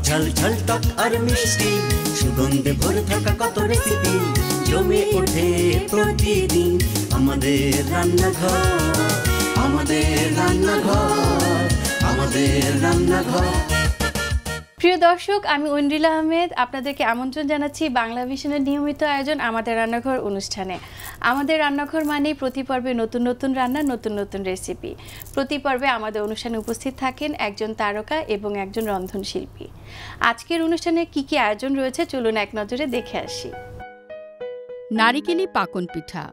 ঝাল ঝাল টক আর মিষ্টি সুগন্ধে ভরে থাকা কত রেসিপি জমে ওঠে প্রতিদিন আমাদের রান্নাঘর, আমাদের রান্নাঘর, আমাদের রান্নাঘর। প্রিয় দর্শক, আমি ঐন্দ্রিলা আহমেদ আপনাদেরকে আমন্ত্রণ জানাচ্ছি বাংলা ভিশনের নিয়মিত আয়োজন আমাদের রান্নাঘর অনুষ্ঠানে। আমাদের রান্নাঘর মানেই প্রতি পর্বে নতুন নতুন রান্না, নতুন নতুন রেসিপি। প্রতি পর্বে আমাদের অনুষ্ঠানে উপস্থিত থাকেন একজন তারকা এবং একজন রন্ধনশিল্পী। আজকের অনুষ্ঠানে কি কি আয়োজন রয়েছে চলুন এক নজরে দেখে আসি। নারিকেলি পাকন পিঠা,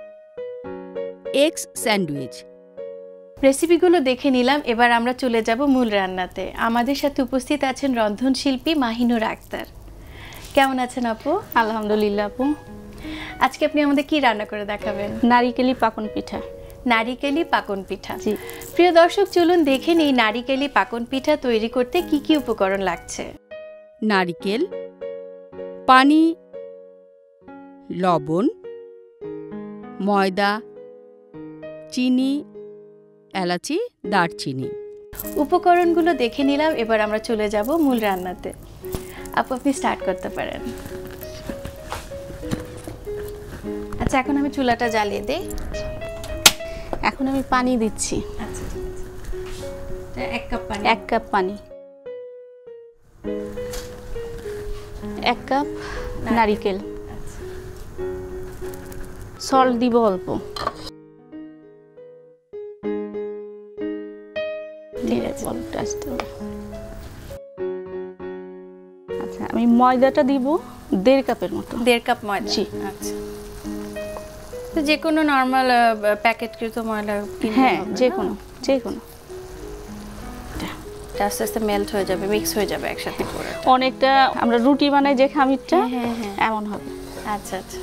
এগস স্যান্ডউইচ। রেসিপিগুলো দেখে নিলাম, এবার আমরা চলে যাব মূল রান্নাতে। আমাদের সাথে উপস্থিত আছেন রন্ধনশিল্পী মাহিনুর আক্তার। কেমন আছেন আপু? আলহামদুলিল্লাহ আপু। আজকে আপনি আমাদের কি রান্না করে দেখাবেন? নারিকেলি পাকন পিঠা। নারিকেলি পাকন পিঠা। জি। প্রিয় দর্শক, চলুন দেখে নিই নারিকেলি পাকন পিঠা তৈরি করতে কি কি উপকরণ লাগছে। নারিকেল, পানি, লবণ, ময়দা, চিনি, এলাচি, দারচিনি। উপকরণগুলো দেখে নিলাম, এবার আমরা চলে যাব মূল রান্নাতে। আপু, আপনি স্টার্ট করতে পারেন। আচ্ছা, এখন আমি চুলাটা জ্বালিয়ে দিই। এখন আমি পানি দিচ্ছি। আচ্ছা, এক কাপ পানি। 1 কাপ পানি, 1 কাপ নারিকেল। সল্ট দিব অল্প। আচ্ছা, আমি ময়দাটা দিব 1.5 কাপের মতো। 1.5 কাপ ময়দা। জি। আচ্ছা, তো যে কোনো নরমাল প্যাকেটকৃত ময়দা? হ্যাঁ, যে কোনো। আস্তে আস্তে মেল্ট হয়ে যাবে, মিক্স হয়ে যাবে একসাথে করে। অনেকটা আমরা রুটি বানাই যে খামিরটা, এমন হবে। আচ্ছা আচ্ছা,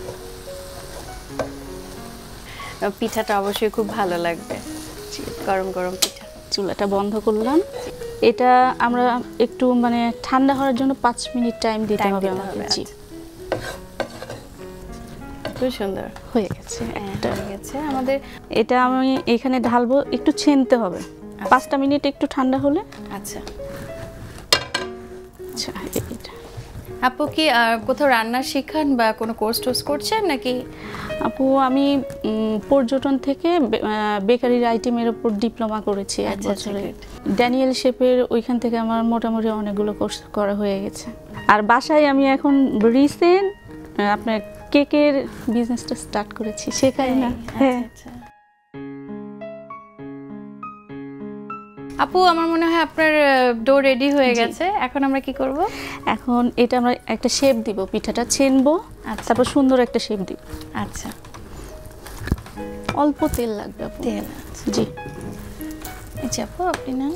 পিঠাটা অবশ্যই খুব ভালো লাগবে, গরম গরম পিঠা। চুলাটা বন্ধ করলাম। এটা আমরা একটু মানে ঠান্ডা হওয়ার জন্য 5 মিনিট টাইম দিতে হবে আমাদের। জি, খুব সুন্দর হয়ে গেছে। হয়ে গেছে আমাদের। এটা আমি এখানে ঢালবো, একটু ছেনতে হবে। 5টা মিনিট একটু ঠান্ডা হলে। আচ্ছা আচ্ছা, এটা আপু কি কোথাও রান্না শিখান বা কোনো কোর্স টোর্স করছেন নাকি? আপু, আমি পর্যটন থেকে বেকারির আইটেমের উপর ডিপ্লোমা করেছি 1 বছরে। ড্যানিয়েল শেফের ওইখান থেকে আমার মোটামুটি অনেকগুলো কোর্স করা হয়ে গেছে। আর বাসায় আমি এখন রিসেন্ট আপনার কেকের বিজনেসটা স্টার্ট করেছি, শেখাই না। হ্যাঁ। আপু, আমার মনে হয় আপনার ডো রেডি হয়ে গেছে। এখন আমরা কি করব? এখন এটা আমরা একটা শেপ দিব, পিঠাটা ছেনবো, তারপর সুন্দর একটা শেপ দিব। আচ্ছা, অল্প তেল লাগবে আপু। তেল? জি। আচ্ছা আপু, আপনি না।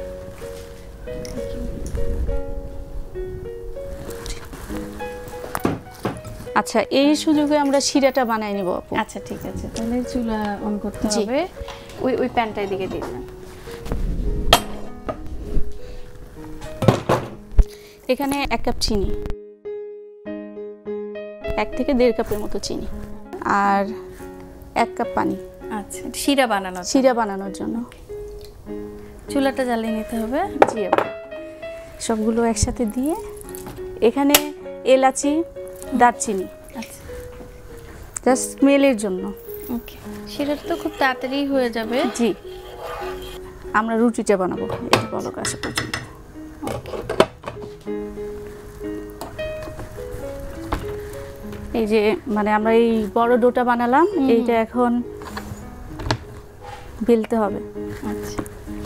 আচ্ছা, এই সুযোগে আমরা শিরাটা বানাই নিব আপু। আচ্ছা, ঠিক আছে, তাহলে চুলা অন করতে হবে। ওই প্যানটার দিকে দিন না। এখানে 1 কাপ চিনি, 1 থেকে 1.5 কাপের মতো চিনি, আর 1 কাপ পানি। আচ্ছা, শিরা বানানোর জন্য চুলাটা জ্বালিয়ে নিতে হবে। জি আপু, সবগুলো একসাথে দিয়ে এখানে এলাচি, দারচিনি, আচ্ছা, জাস্ট স্মেলের জন্য। ওকে, শিরাটা তো খুব তাড়াতাড়ি হয়ে যাবে। জি, আমরা রুটিটা বানাবো এটা বলক আসা পর্যন্ত। এই যে মানে আমরা এই বড় ডোটা বানালাম, এইটা এখন বেলতে হবে। আচ্ছা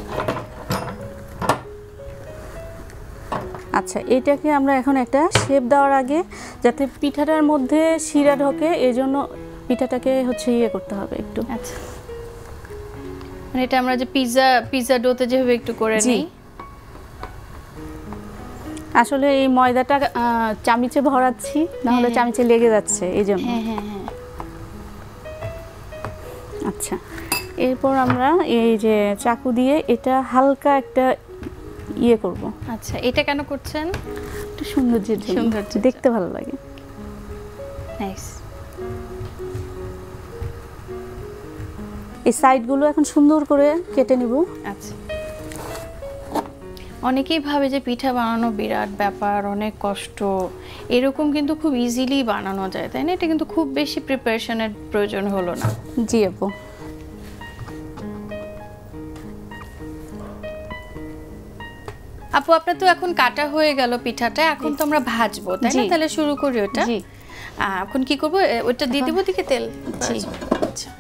আচ্ছা, এটাকে আমরা এখন একটা শেপ দেওয়ার আগে যাতে পিঠাটার মধ্যে শিরা ঢোকে, এই জন্য পিঠাটাকে ইয়ে করতে হবে একটু। আচ্ছা, মানে এটা আমরা যে পিৎজা ডোতে যেভাবে একটু করে নিই। আসলে এই ময়দাটা চামিচে ভরাচ্ছি, না হলে চামিচে লেগে যাচ্ছে, এই জন্য। আচ্ছা, এরপর আমরা এই যে চাকু দিয়ে এটা হালকা একটা ইয়ে করব। আচ্ছা, এটা কেন করছেন? একটু সৌন্দর্যের জন্য, দেখতে ভালো লাগে। নাইস। এই সাইডগুলো এখন সুন্দর করে কেটে নিব। আচ্ছা, অনেকেই ভাবে যে পিঠা বানানো বিরাট ব্যাপার, অনেক কষ্ট, এরকম কিন্তু খুব ইজিলি বানানো যায়, তাই না? এটা কিন্তু খুব বেশি প্রিপারেশনের প্রয়োজন হলো না। জি আপু। আপু আপনার তো এখন কাটা হয়ে গেল পিঠাটা, এখন তো আমরা ভাজবো, তাই না? তাহলে শুরু করি ওটা। জি। এখন কি করব, ওটা দিয়ে দিব দিকে তেল? জি। আচ্ছা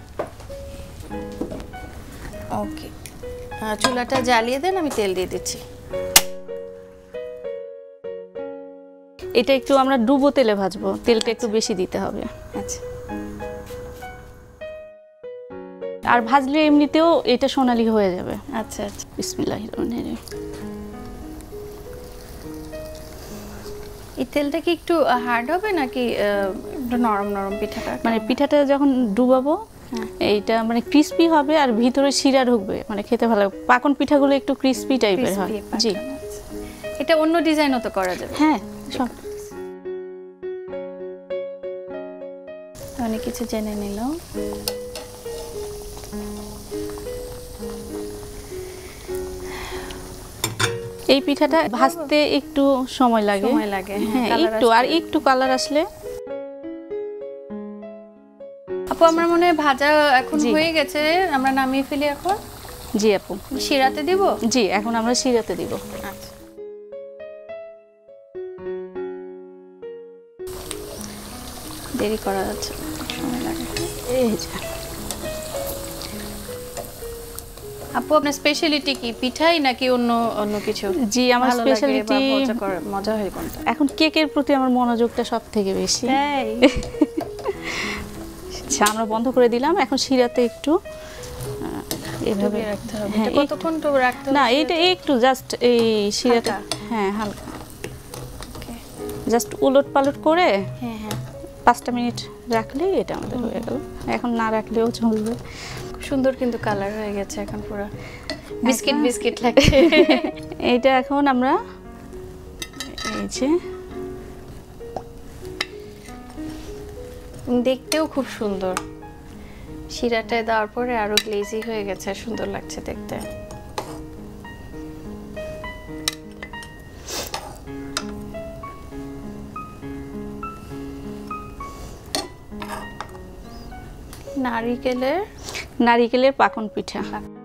ওকে, চুলাটা জ্বালিয়ে দেন, আমি তেল দিয়ে দিচ্ছি। এটা একটু আমরা ডুবো তেলে ভাজবো, তেলটা একটু বেশি দিতে হবে। আচ্ছা। আর ভাজলে এমনিতেও এটা সোনালী হয়ে যাবে। আচ্ছা আচ্ছা। বিসমিল্লাহির রহমানির রহিম। এই তেলটা কি একটু হার্ড হবে নাকি একটু নরম নরম পিঠাটা? মানে পিঠাটা যখন ডুবাবো এইটা মানে ক্রিস্পি হবে আর ভিতরে শিরা ঢুকবে, মানে খেতে ভালো লাগবে। পাকন পিঠাগুলো একটু ক্রিস্পি টাইপের হয়। জি। এটা অন্য ডিজাইনও তো করা যাবে। হ্যাঁ, সব অনেক কিছু জেনে নিলাম। এই পিঠাটা ভাজতে একটু সময় লাগে। হ্যাঁ, একটু আর একটু কালার আসলে। আপু আমার মনে হয় ভাজা এখন হয়ে গেছে, আমরা নামিয়ে ফেলি এখন। জি আপু। শিরাতে দিব? জি, এখন আমরা শিরাতে দিব। আচ্ছা। দেরি করা যাচ্ছে, সময় লাগে। এই যে আপু আপনার স্পেশালিটি কি, পিঠাই নাকি অন্য অন্য কিছু? জি, আমার স্পেশালিটি মজা হয় কোনটা? এখন কেকের প্রতি আমার মনোযোগটা সব থেকে বেশি। তাই? আচ্ছা, আমরা বন্ধ করে দিলাম। এখন শিরাতে একটু এভাবে রাখতে হবে। কতক্ষণ তো রাখতে হবে? না, এটা একটু জাস্ট এই শিরাটা, হ্যাঁ হালকা, ওকে, জাস্ট উলট পালট করে হ্যাঁ হ্যাঁ 5টা মিনিট রাখলেই এটা আমাদের হয়ে গেল। এখন না রাখলেও চলবে। সুন্দর কিন্তু কালার হয়ে গেছে এখন, পুরো বিস্কিট বিস্কিট লাগছে। এইটা এখন আমরা এই যে দেখতেও খুব সুন্দর, শিরাটায় দেওয়ার পরে আরো গ্লেজি হয়ে গেছে, সুন্দর লাগছে দেখতে। নারিকেলের পাকন পিঠা।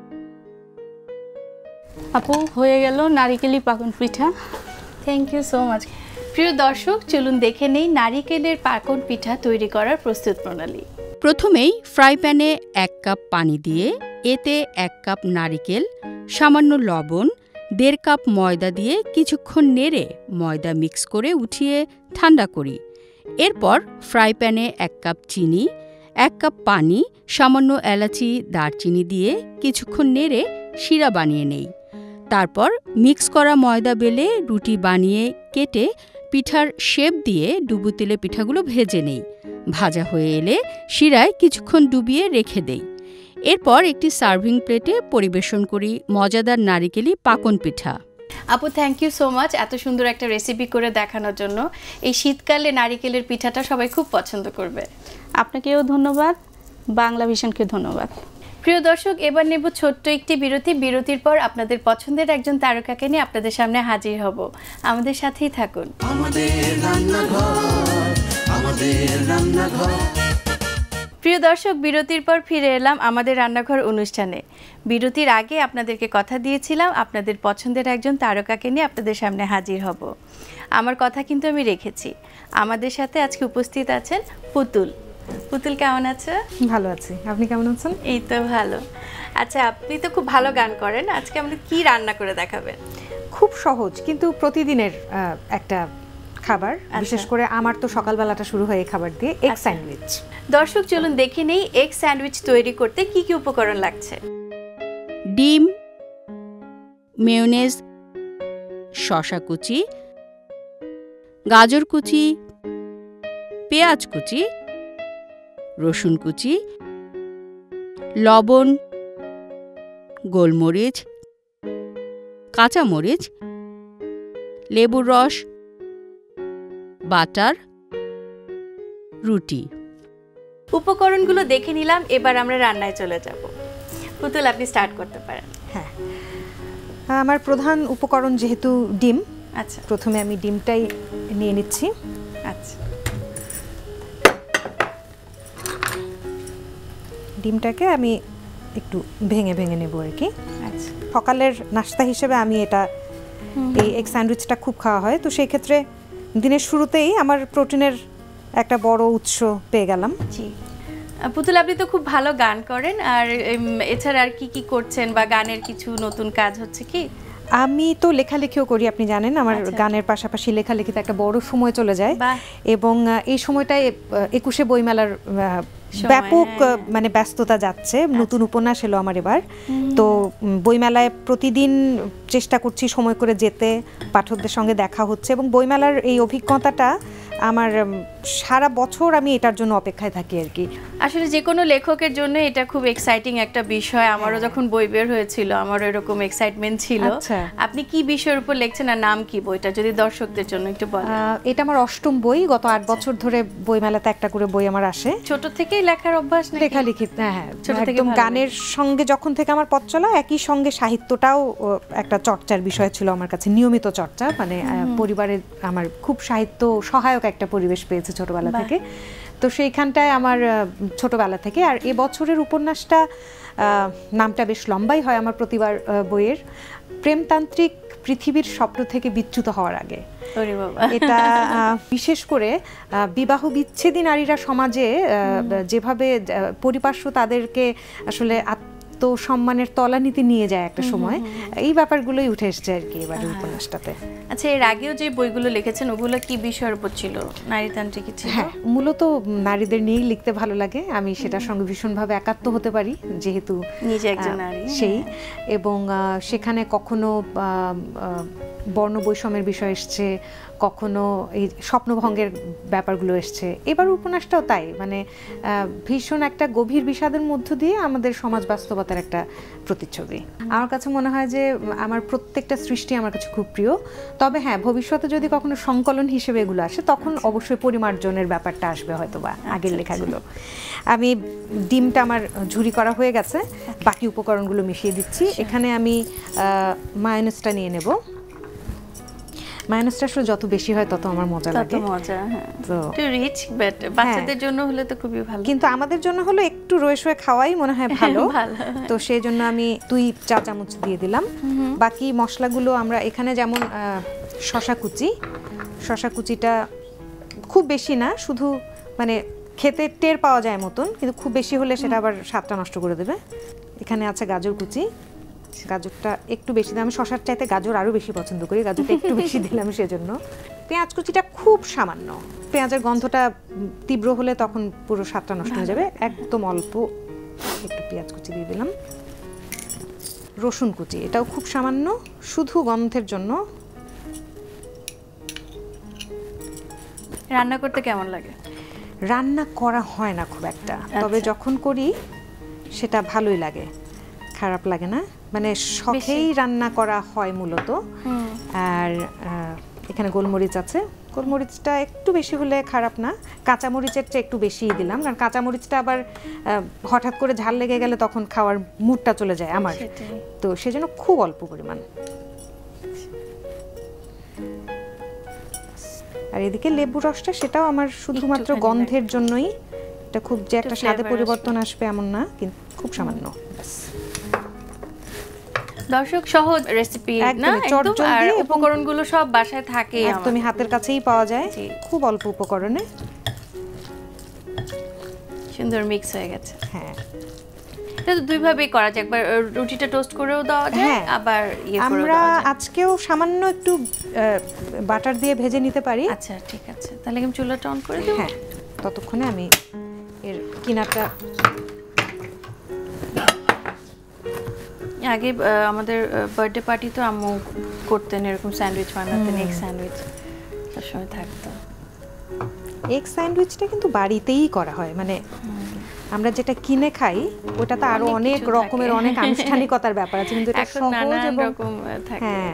আপু হয়ে গেল নারিকেলি পাকন পিঠা। Thank you so much. প্রিয় দর্শক, চলুন দেখে নেই নারিকেলের পাকন পিঠা তৈরি করার প্রস্তুত প্রণালী। প্রথমেই ফ্রাই প্যানে 1 কাপ পানি দিয়ে এতে 1 কাপ নারিকেল, সামান্য লবণ, 1.5 কাপ ময়দা দিয়ে কিছুক্ষণ নেড়ে ময়দা মিক্স করে উঠিয়ে ঠান্ডা করি। এরপর ফ্রাই প্যানে 1 কাপ চিনি, 1 কাপ পানি, সামান্য এলাচি, দারচিনি দিয়ে কিছুক্ষণ নেড়ে শিরা বানিয়ে নেই। তারপর মিক্স করা ময়দা বেলে রুটি বানিয়ে কেটে পিঠার শেপ দিয়ে ডুবো তেলে পিঠাগুলো ভেজে নেই। ভাজা হয়ে এলে শিরায় কিছুক্ষণ ডুবিয়ে রেখে দেই। এরপর একটি সার্ভিং প্লেটে পরিবেশন করি মজাদার নারিকেলি পাকন পিঠা। আপু থ্যাংক ইউ সো মাচ এত সুন্দর একটা রেসিপি করে দেখানোর জন্য। এই শীতকালে নারিকেলের পিঠাটা সবাই খুব পছন্দ করবে। আপনাকেও ধন্যবাদ, বাংলা ভিশনকে ধন্যবাদ। প্রিয় দর্শক, এবার নেব ছোট্ট একটি বিরতি। বিরতির পর আপনাদের পছন্দের একজন তারকাকে নিয়ে আপনাদের সামনে হাজির হব। আমাদের সাথেই থাকুন। প্রিয় দর্শক, বিরতির পর ফিরে এলাম আমাদের রান্নাঘর অনুষ্ঠানে। বিরতির আগে আপনাদেরকে কথা দিয়েছিলাম আপনাদের পছন্দের একজন তারকাকে নিয়ে আপনাদের সামনে হাজির হব। আমার কথা কিন্তু আমি রেখেছি। আমাদের সাথে আজকে উপস্থিত আছেন পুতুল। পুতুল কেমন আছো? ভালো আছি, আপনি কেমন আছেন? এই তো ভালো। আচ্ছা, আপনি তো খুব ভালো গান করেন, আজকে আমাদের কি রান্না করে দেখাবেন? খুব সহজ কিন্তু প্রতিদিনের একটা খাবার, বিশেষ করে আমার তো সকালবেলাটা শুরু হয় এই খাবার দিয়ে, এগ স্যান্ডউইচ। দর্শক চলুন দেখে নেই এগ স্যান্ডউইচ তৈরি করতে কি কি উপকরণ লাগছে। ডিম, মেয়োনেজ, শসা কুচি, গাজর কুচি, পেঁয়াজ কুচি, রসুন কুচি, লবণ, গোলমরিচ, কাঁচামরিচ, লেবুর রস, বাটার, রুটি। উপকরণগুলো দেখে নিলাম, এবার আমরা রান্নায় চলে যাব। পুতুল, আপনি স্টার্ট করতে পারেন। হ্যাঁ, আমার প্রধান উপকরণ যেহেতু ডিম, আচ্ছা প্রথমে আমি ডিমটাই নিয়ে নিচ্ছি। আচ্ছা ডিমটাকে আমি একটু ভেঙে ভেঙে নেব আর কি। আচ্ছা সকালের নাস্তা হিসেবে আমি এটা এই এগ স্যান্ডউইচটা খুব খাওয়া হয়, তো সেই ক্ষেত্রে দিনের শুরুতেই আমার প্রোটিনের একটা বড় উৎস পেয়ে গেলাম। জি পুতুল, আপনি তো খুব ভালো গান করেন, আর এছাড়া আর কি কি করছেন বা গানের কিছু নতুন কাজ হচ্ছে কি? আমি তো লেখালেখিও করি, আপনি জানেন আমার গানের পাশাপাশি লেখালেখিতে একটা বড় সময় চলে যায়, এবং এই সময়টায় 21শে বইমেলার ব্যাপক মানে ব্যস্ততা যাচ্ছে। নতুন উপন্যাস এলো আমার এবার, তো বইমেলায় প্রতিদিন চেষ্টা করছি সময় করে যেতে, পাঠকদের সঙ্গে দেখা হচ্ছে, এবং বইমেলার এই অভিজ্ঞতাটা আমার সারা বছর আমি এটার জন্য অপেক্ষায় থাকি আর কি। আসলে যে কোনো লেখকের জন্য এটা খুব এক্সাইটিং একটা বিষয়। আমারও যখন বই বের হয়েছিল আমারও এরকম এক্সাইটমেন্ট ছিল। আপনি কি বিষয়ের উপর লিখছেন আর নাম কি বইটা, যদি দর্শকদের জন্য একটু বলেন? এটা আমার 8ম বই, গত 8 বছর ধরে বইমেলাতে একটা করে বই আমার আসে। ছোট থেকেই লেখার অভ্যাস নাকি? লেখালেখি, হ্যাঁ, একদম গানের সঙ্গে যখন থেকে আমার পথ চলা, একই সঙ্গে সাহিত্যটাও একটা চর্চার বিষয় ছিল আমার কাছে, নিয়মিত চর্চা। মানে পরিবারে আমার খুব সাহিত্য সহায়ক একটা পরিবেশ পেয়েছে ছোটবেলা থেকে, তো সেইখানটায় আমার ছোটবেলা থেকে। আর এবছরের উপন্যাসটা নামটা বেশ লম্বাই হয় আমার প্রতিবার বইয়ের, প্রেমতান্ত্রিক পৃথিবীর স্বপ্ন থেকে বিচ্যুত হওয়ার আগে। এটা বিশেষ করে বিবাহ বিচ্ছেদী নারীরা সমাজে যেভাবে পরিপার্শ্ব তাদেরকে আসলে আত্মসম্মানের তলানিতে নিয়ে যায় একটা সময়, এই ব্যাপারগুলোই উঠে এসছে আর কি এবারের উপন্যাসটাতে। আচ্ছা, এর আগেও যে বইগুলো লিখেছেন ওগুলো কি বিষয়ের উপর ছিল? নারীতান্ত্রিক ছিল? হ্যাঁ, মূলত নারীদের নিয়েই লিখতে ভালো লাগে, আমি সেটার সঙ্গে ভীষণভাবে একাত্ম হতে পারি যেহেতু নিজে একজন নারী সেই, এবং সেখানে কখনো বর্ণ বৈষম্যের বিষয় এসছে, কখনো এই স্বপ্নভঙ্গের ব্যাপারগুলো এসছে। এবার উপন্যাসটাও তাই, মানে ভীষণ একটা গভীর বিষাদের মধ্য দিয়ে আমাদের সমাজ বাস্তবতার একটা প্রতিচ্ছবি। আমার কাছে মনে হয় যে আমার প্রত্যেকটা সৃষ্টি আমার কাছে খুব প্রিয়, তবে হ্যাঁ, ভবিষ্যতে যদি কখনো সংকলন হিসেবে এগুলো আসে তখন অবশ্যই পরিমার্জনের ব্যাপারটা আসবে হয়তো বা আগের লেখাগুলো। আমি ডিমটা আমার ঝুরি করা হয়ে গেছে, বাকি উপকরণগুলো মিশিয়ে দিচ্ছি। এখানে আমি মায়োনেজটা নিয়ে নেব। মায়োনেজটা আসলে যত বেশি হয় তত আমার মজা লাগে, মজা। হ্যাঁ, তো একটু রিচ, বাট বাচ্চাদের জন্য হলে তো খুবই ভালো, কিন্তু আমাদের জন্য হলো একটু রয়ে খাওয়াই মনে হয় ভালো। তো সেই জন্য আমি 2 চা চামচ দিয়ে দিলাম। বাকি মশলাগুলো আমরা এখানে যেমন শশা কুচিটা খুব বেশি না, শুধু মানে খেতে টের পাওয়া যায় মতন, কিন্তু খুব বেশি হলে সেটা আবার স্বাদটা নষ্ট করে দেবে। এখানে আছে গাজর কুচি, গাজরটা একটু বেশি দিলাম, আমি শশার চাইতে গাজর আরো বেশি পছন্দ করি, গাজরটা একটু বেশি দিলাম সেজন্য। পেঁয়াজ কুচিটা খুব সামান্য, পেঁয়াজের গন্ধটা তীব্র হলে তখন পুরো স্বাদটা নষ্ট হয়ে যাবে, একদম অল্প একটু পেঁয়াজ কুচি দিয়ে দিলাম। রসুন কুচি, এটাও খুব সামান্য, শুধু গন্ধের জন্য। রান্না করতে কেমন লাগে? রান্না করা হয় না খুব একটা, তবে যখন করি সেটা ভালোই লাগে, খারাপ লাগে না, মানে শখেই রান্না করা হয় মূলত। আর এখানে গোলমরিচ আছে, গোলমরিচটা একটু বেশি হলে খারাপ না, কাঁচামরিচের চেয়ে একটু বেশিই দিলাম, কারণ কাঁচামরিচটা আবার হঠাৎ করে ঝাল লেগে গেলে তখন খাওয়ার মুডটা চলে যায় আমার, তো সেজন্য খুব অল্প পরিমাণ। আর এদিকে লেবু রসটা, সেটাও আমার শুধুমাত্র গন্ধের জন্যই, এটা খুব যে একটা স্বাদে পরিবর্তন আসবে এমন না, কিন্তু খুব সামান্য। দর্শক, সহজ রেসিপি না, একদম, আর উপকরণগুলো সব বাসায় থাকে, একদমই হাতের কাছেই পাওয়া যায়, খুব অল্প উপকরণে সুন্দর মিক্স হয়ে গেছে। হ্যাঁ, এটা তো দুই ভাবেই করা যায়, একবার রুটিটা টোস্ট করেও দেওয়া যায়, আবার আমরা আজকেও সামান্য একটু বাটার দিয়ে ভেজে নিতে পারি। আচ্ছা, ঠিক আছে, তাহলে আমি চুলাটা অন করে দেব। হ্যাঁ, ততক্ষণে আমি এর কিনাটা, আগে আমাদের বার্থডে পার্টি তো আম্মু করতেন এরকম স্যান্ডউইচ বানাতেন, এগ স্যান্ডউইচ সবসময় থাকতো। এগ স্যান্ডউইচটা কিন্তু বাড়িতেই করা হয়, মানে আমরা যেটা কিনে খাই ওটা তো আরো অনেক রকমের অনেক আনুষ্ঠানিকতার ব্যাপার আছে, কিন্তু এটা সহজ এবং হ্যাঁ,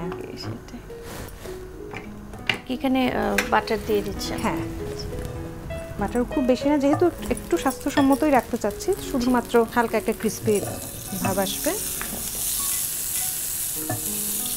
এখানে বাটার দিয়ে দিচ্ছি। হ্যাঁ, বাটার খুব বেশি না, যেহেতু একটু স্বাস্থ্যসম্মতই রাখতে চাচ্ছি, শুধুমাত্র হালকা একটা ক্রিসপি ভাব আসবে।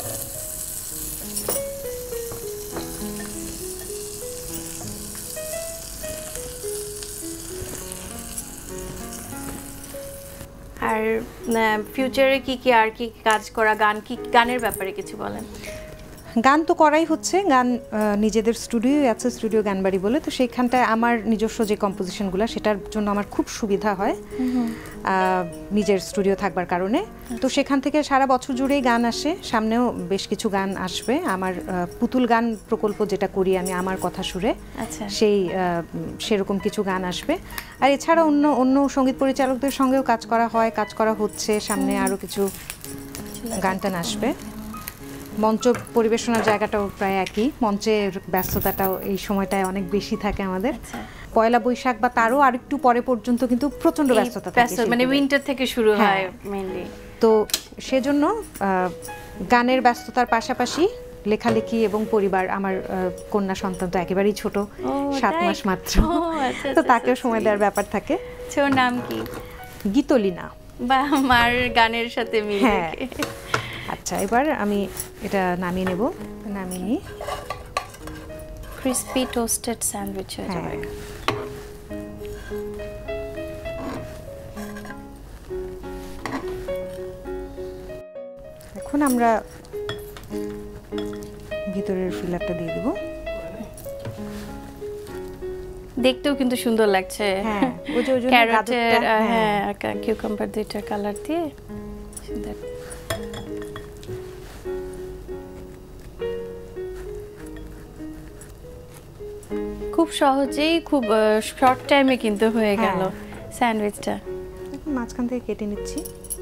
আর ফিউচারে কি কি আর কি কাজ করা, গানের ব্যাপারে কিছু বলেন। গান তো করাই হচ্ছে, গান নিজেদের স্টুডিও আছে, স্টুডিও গানবাড়ি বলে, তো সেইখানটায় আমার নিজস্ব যে কম্পোজিশনগুলো সেটার জন্য আমার খুব সুবিধা হয় নিজের স্টুডিও থাকবার কারণে। তো সেখান থেকে সারা বছর জুড়েই গান আসে, সামনেও বেশ কিছু গান আসবে। আমার পুতুল গান প্রকল্প যেটা করি আমি আমার কথা সুরে, সেরকম কিছু গান আসবে। আর এছাড়া অন্য অন্য সঙ্গীত পরিচালকদের সঙ্গেও কাজ করা হয়, কাজ করা হচ্ছে, সামনে আরও কিছু গান টান আসবে। মঞ্চ পরিবেশনার জায়গাটাও প্রায় একই, মঞ্চের ব্যস্ততাটাও এই সময়টায় অনেক বেশি থাকে আমাদের। পয়লা বৈশাখ বা তারও আরেকটু পরে পর্যন্ত কিন্তু প্রচন্ড ব্যস্ততা থাকে, মানে উইন্টার থেকে শুরু হয় মেইনলি। তো সেজন্য গানের ব্যস্ততার পাশাপাশি লেখালেখি এবং পরিবার, আমার কন্যা সন্তান তো একেবারেই ছোট, 7 মাস মাত্র, তো তাকেও সময় দেওয়ার ব্যাপার থাকে। ওর নাম কি? গীতলিনা। বা আমার গানের সাথে মিল। আচ্ছা, এবার আমি এটা নামিয়ে নেব, নামিয়ে নিই। ক্রিসপি টোস্টেড স্যান্ডউইচ হয়ে যাবে। এখন আমরা ভিতরের ফিলারটা দিয়ে দেব। দেখতেও কিন্তু সুন্দর লাগছে। ক্যারটের আর কিউকাম্বার দুইটার কালার দিয়ে সুন্দর। খুব সহজেই, খুব শর্ট টাইমে কিন্তু হয়ে গেল স্যান্ডউইচটা। মাঝখান থেকে কেটে নিচ্ছি।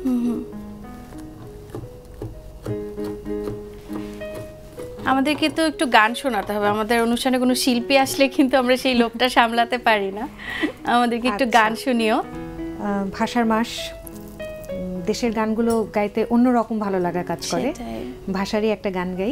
আমাদেরকে তো একটু গান শোনাতে হবে, আমাদের অনুষ্ঠানে কোনো শিল্পী আসলে কিন্তু আমরা সেই লোকটা সামলাতে পারি না। আমাদেরকে একটু গান শুনিও। ভাষার মাস, দেশের গানগুলো গাইতে অন্যরকম ভালো লাগা কাজ করে, ভাষারই একটা গান গাই।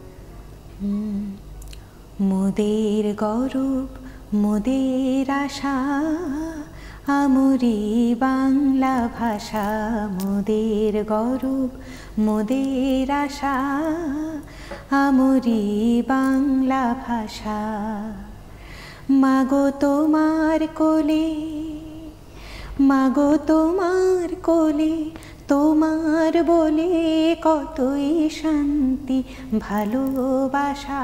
মোদের গৌরব মোদের আশা, আমরি বাংলা ভাষা, মোদের গৌরব মোদের আশা, আমরি বাংলা ভাষা। মাগো তোমার কোলে, মাগো তোমার কোলে, তোমার বলে কতই শান্তি ভালোবাসা,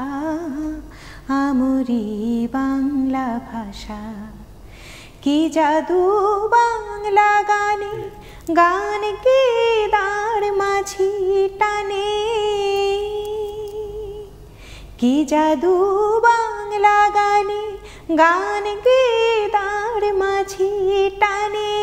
আমরি বাংলা ভাষা। কি জাদু বাংলা গানে, গান কে দাঁড় মাঝি টানে, কি জাদু বাংলা গানে, গান কে দাঁড় মাঝি টানে।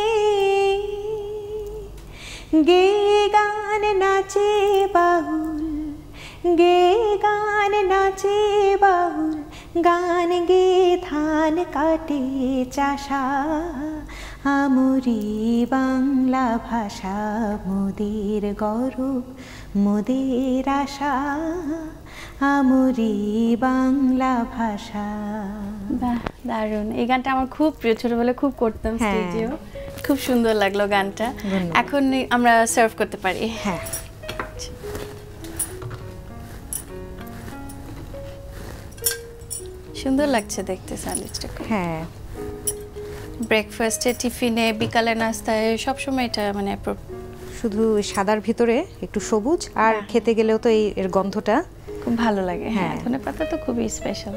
গে গান নাচে বাউল, গে গান নাচে বাউল, গান গে ধান কাটে চাষা, আমরি বাংলা ভাষা, মোদের গৌরব মোদের আশা, আমরি বাংলা ভাষা। বাহ, দারুণ। এই গানটা আমার খুব প্রিয়, ছোটবেলায় খুব করতাম স্টেজেও। খুব সুন্দর লাগলো গানটা। এখন আমরা সার্ভ করতে পারি। হ্যাঁ, সুন্দর লাগছে দেখতে স্যান্ডউইচটা। হ্যাঁ, ব্রেকফাস্টে, টিফিনে, বিকালে নাস্তায় সবসময় এটা মানে শুধু সাদার ভিতরে একটু সবুজ, আর খেতে গেলেও তো এর গন্ধটা খুব ভালো লাগে। হ্যাঁ, ধনেপাতা তো খুবই স্পেশাল।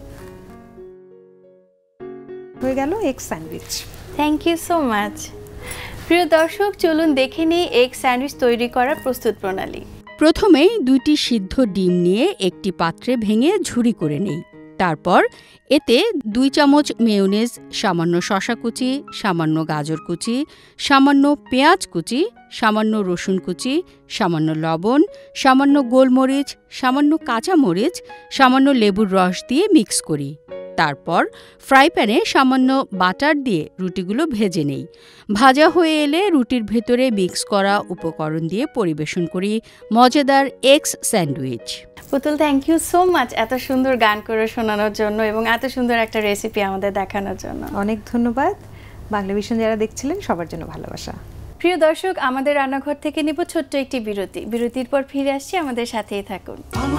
হয়ে গেল egg sandwich. Thank you so much. প্রিয় দর্শক, চলুন দেখে নিই এগ স্যান্ডউইচ তৈরি করার প্রস্তুত প্রণালী। প্রথমেই 2টি সিদ্ধ ডিম নিয়ে একটি পাত্রে ভেঙে ঝুরি করে নেই। তারপর এতে 2 চামচ মেয়োনেজ, সামান্য শসা কুচি, সামান্য গাজর কুচি, সামান্য পেঁয়াজ কুচি, সামান্য রসুন কুচি, সামান্য লবণ, সামান্য গোলমরিচ, সামান্য কাঁচামরিচ, সামান্য লেবুর রস দিয়ে মিক্স করি। তারপর ফ্রাই প্যানে সামান্য বাটার দিয়ে রুটিগুলো ভেজে নেই। ভাজা হয়ে এলে রুটির ভেতরে মিক্স করা উপকরণ দিয়ে পরিবেশন করি মজাদার eggs sandwich. Putul, thank you so much এত সুন্দর গান করে শোনানোর জন্য এবং এত সুন্দর একটা রেসিপি আমাদের দেখানোর জন্য। অনেক ধন্যবাদ। বাংলা ভিশন যারা দেখছিলেন সবার জন্য ভালোবাসা। প্রিয় দর্শক, আমাদের রান্নাঘর থেকে নিব ছোট্ট একটি বিরতি। বিরতির পর ফিরে আসছি, আমাদের সাথেই থাকুন।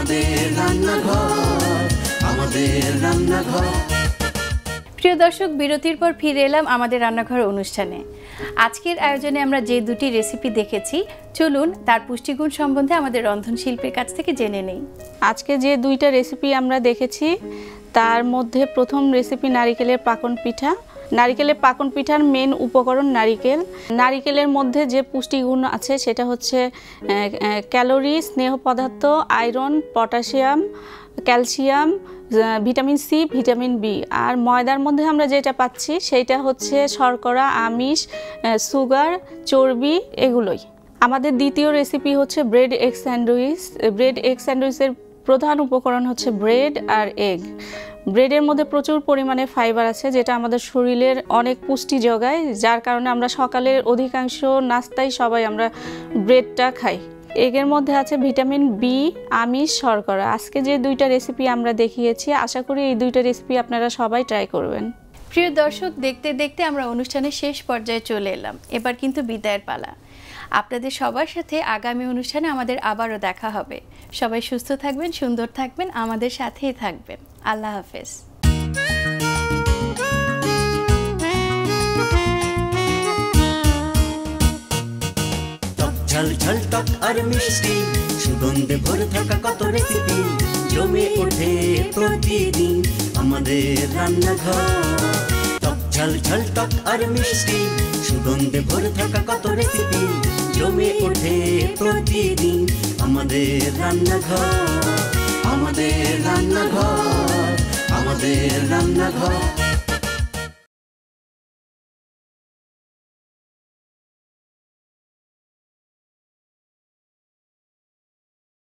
প্রিয় দর্শক, বিরতির পর ফিরে এলাম আমাদের রান্নাঘর অনুষ্ঠানে। আজকের আয়োজনে আমরা যে দুটি রেসিপি দেখেছি, চলুন তার পুষ্টিগুণ সম্বন্ধে আমাদের রন্ধনশিল্পীর কাছ থেকে জেনে নেই। আজকে যে দুইটা রেসিপি আমরা দেখেছি তার মধ্যে প্রথম রেসিপি নারিকেলের পাকন পিঠা। নারিকেলের পাকন পিঠার মেন উপকরণ নারিকেল। নারিকেলের মধ্যে যে পুষ্টিগুণ আছে সেটা হচ্ছে ক্যালোরি, স্নেহ পদার্থ, iron, potassium, calcium, vitamin C, vitamin B. আর ময়দার মধ্যে আমরা যেটা পাচ্ছি সেইটা হচ্ছে শর্করা, আমিষ, সুগার, চর্বি, এগুলোই। আমাদের দ্বিতীয় রেসিপি হচ্ছে bread egg sandwich. Bread egg স্যান্ডউইচের প্রধান উপকরণ হচ্ছে ব্রেড আর এগ। ব্রেডের মধ্যে প্রচুর পরিমাণে ফাইবার আছে, যেটা আমাদের শরীরের অনেক পুষ্টি যোগায়, যার কারণে আমরা সকালের অধিকাংশ নাস্তায় সবাই আমরা ব্রেডটা খাই। এগের মধ্যে আছে ভিটামিন বি, আমিষ, শর্করা। আজকে যে দুইটা রেসিপি আমরা দেখিয়েছি, আশা করি এই দুইটা রেসিপি আপনারা সবাই ট্রাই করবেন। প্রিয় দর্শক, দেখতে দেখতে আমরা অনুষ্ঠানের শেষ পর্যায়ে চলে এলাম। এবার কিন্তু বিদায়ের পালা। আপনাদের সবার সাথে আগামী অনুষ্ঠানে আমাদের আবারও দেখা হবে। সবাই সুস্থ থাকবেন, সুন্দর থাকবেন, আমাদের সাথেই থাকবেন। আল্লাহ হাফেজ। ঝাল ঝাল টক আর মিষ্টি, সুগন্ধে ভরে থাকা কত রেসিপি, জমে ওঠে প্রতিদিন আমাদের রান্নাঘর। ঝাল ঝাল টক আর মিষ্টি, সুগন্ধে ভরে থাকা কত রেসিপি, জমে ওঠে প্রতিদিন আমাদের রান্নাঘর। আমাদের রান্নাঘর, আমাদের রান্নাঘর।